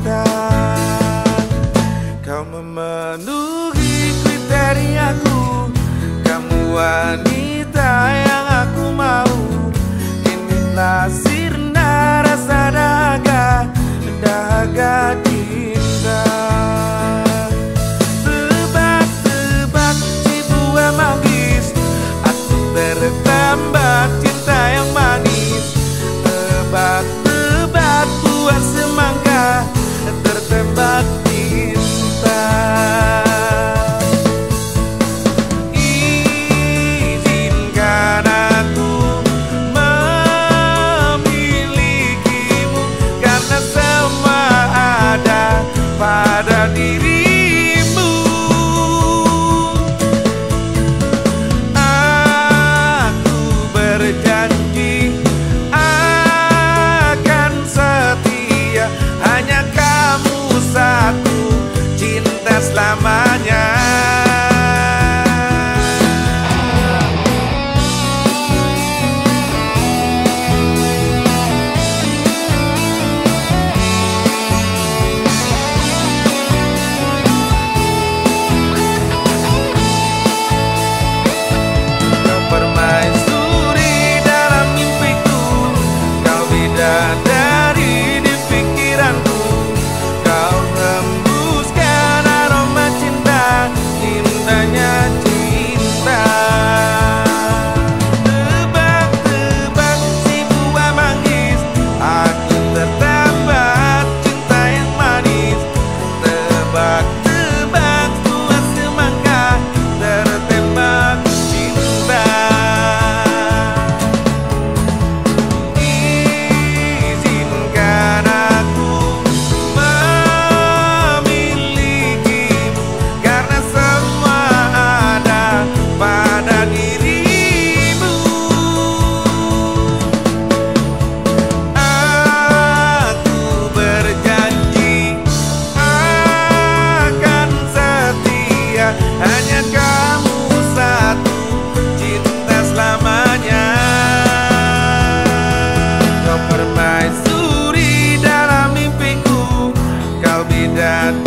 cinta. Kau memenuhi kriteriaku, kamu wanita yang aku mau. Inilah sirna rasa dahaga, dahaga cinta. Tebak-tebak si buah manggis, aku tertambat cinta yang manis. Tebak-tebak buah semangka, tertembak cinta. Izinkan aku memilikimu, karena semua ada pada dirimu. Aku berjanji akan setia, hanya kamu satu, cinta selamanya. Kau permaisuri dalam mimpiku, kau bidadari di pikiranku. Kau hembuskan aroma cinta, indahnya cinta. Tebak-tebak si buah manggis, aku tertambat cinta yang manis. Tebak-tebak buah semangka, tertembak cinta. Izinkan aku memilikimu, karena semua ada pada dirimu. Aku berjanji akan setia, hanya kamu satu, cinta selamanya. Kau permaisuri dalam mimpiku, kau bidadari